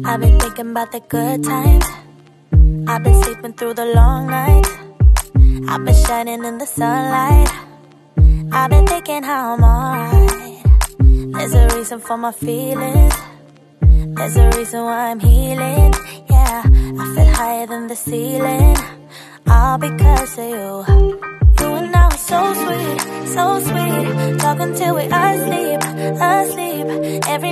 I've been thinking about the good times. I've been sleeping through the long nights. I've been shining in the sunlight. I've been thinking how I'm alright. There's a reason for my feelings. There's a reason why I'm healing. Yeah, I feel higher than the ceiling. All because of you. You and I were so sweet, so sweet. Talking till we asleep, asleep.